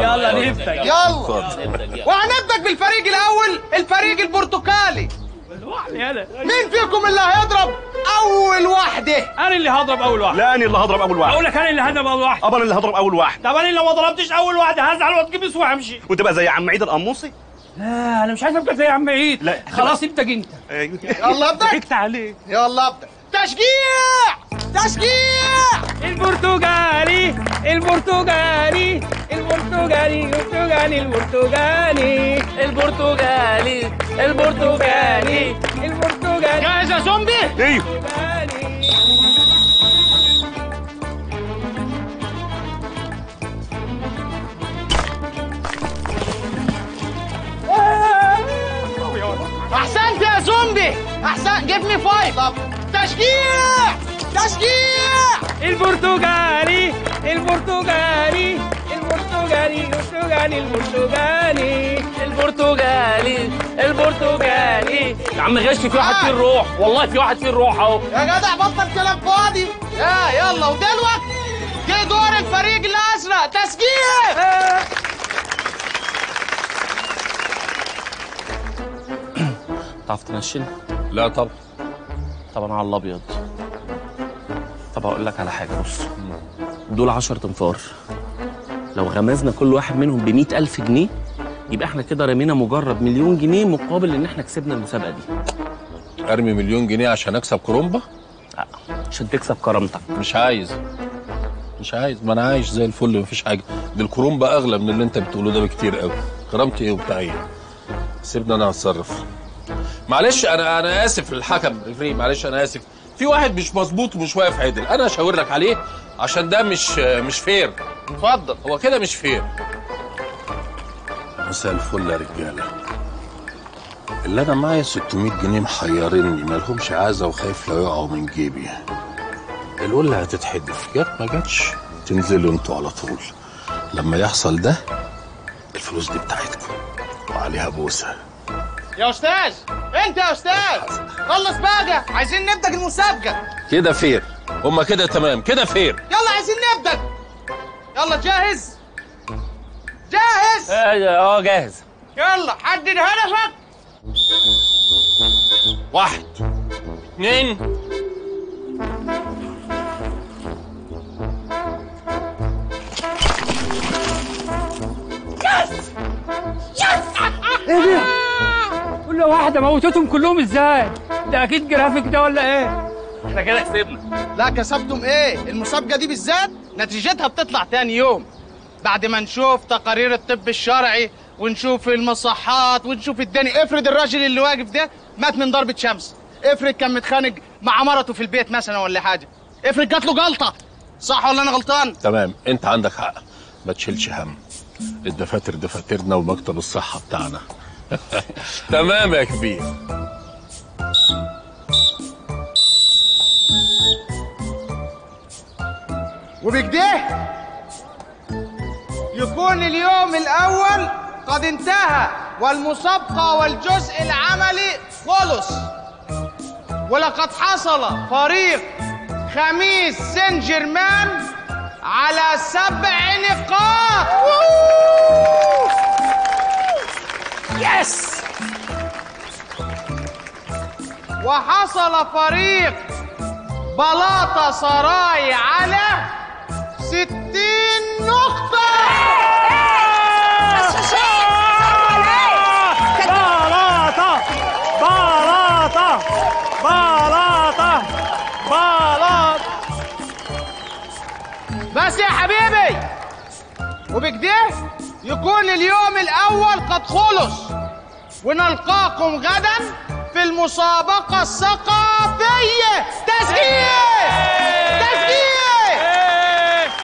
يلا نبدأ. يلا وهنبدأ بالفريق الأول، الفريق البرتقالي. مين فيكم اللي هيضرب أول واحدة؟ أنا اللي هضرب أول واحد. لا أنا اللي هضرب أول واحد. أقول لك أنا اللي هضرب أول واحد. أنا اللي هضرب أول واحد. طب أنا لو ما ضربتش أول واحد هزعل واتكبس وهمشي. وتبقى زي عم عيد القموصي؟ لا أنا مش عايز أبقى زي عم عيد. لا خلاص ابدأ أنت. أيوه يلا ابدأ. ضحكت عليك. يلا ابدأ. تشجيع تشجيع. البرتغالي البرتغالي البرتغالي البرتغالي البرتغالي البرتغالي البرتغالي البرتغالي. جاهز يا زومبي؟ ايوه. أحسنت يا زومبي، أحسنت. جيب مي 5. تشجيع تشجيع. البرتغالي البرتغالي البرتغالي البرتغالي البرتغالي البرتغالي البرتغالي. يا عم غش، في واحد فيه الروح، والله في واحد فيه الروح اهو. يا جدع بطل كلام فاضي. يلا ودلوقتي جه دور الفريق الأزرق. تشجيع. تعرف تنشن؟ لا طبعا. طبعا على الابيض. طب اقول لك على حاجه، بص دول 10 تنفار، لو غمزنا كل واحد منهم ب100,000 جنيه يبقى احنا كده رمينا مجرد 1,000,000 جنيه مقابل ان احنا كسبنا المسابقه دي. ارمي 1,000,000 جنيه عشان اكسب كرومبا؟ لا عشان تكسب كرامتك. مش عايز، ما انا عايش زي الفل، مفيش حاجه. دي الكرومبا اغلى من اللي انت بتقوله ده بكتير قوي. كرامتي ايه وبتاع ايه؟ سيبني انا هتصرف. معلش انا اسف للحكم ريفري، معلش انا اسف. في واحد مش مظبوط ومش واقف عدل، انا هشاور لك عليه عشان ده مش فير. اتفضل. هو كده مش فير. مساء الفل يا رجاله. اللي انا معايا 600 جنيه محيرني، مالهمش عازه وخايف لا يقعوا من جيبي. القله هتتحدف، جت ما جاتش تنزلوا انتوا على طول. لما يحصل ده الفلوس دي بتاعتكم وعليها بوسه. يا أستاذ، أنت يا أستاذ خلص بقى، عايزين نبدأ المسابقة. كده فير، هما كده تمام، كده فير. يلا عايزين نبدأ. يلا جاهز؟ جاهز؟ جاهز. يلا حدد هدفك. 1 2 ايه ده؟ كل واحدة موتتهم كلهم ازاي؟ ده اكيد جرافيك ده ولا ايه؟ احنا كده كسبنا. لا كسبتم ايه؟ المسابقة دي بالذات نتيجتها بتطلع تاني يوم بعد ما نشوف تقارير الطب الشرعي ونشوف المصحات ونشوف الدنيا. افرض الراجل اللي واقف ده مات من ضربة شمس، افرض كان متخانق مع مرته في البيت مثلا ولا حاجة، افرض جات له جلطة. صح ولا انا غلطان؟ تمام، انت عندك حق، ما تشيلش هم. الدفاتر دفاترنا ومكتب الصحة بتاعنا. تمام يا كبير. وبكده يكون اليوم الأول قد انتهى والمسابقة والجزء العملي خلص. ولقد حصل فريق خميس سان جيرمان على 7 نقاط. يس. وحصل فريق بلاطة سراي على 60 نقطة. بلاطة بلاطة بلاطة بلاطة. بس يا حبيبي، وبكده يكون اليوم الأول قد خلص، ونلقاكم غدا في المسابقة الثقافية. تسجيل.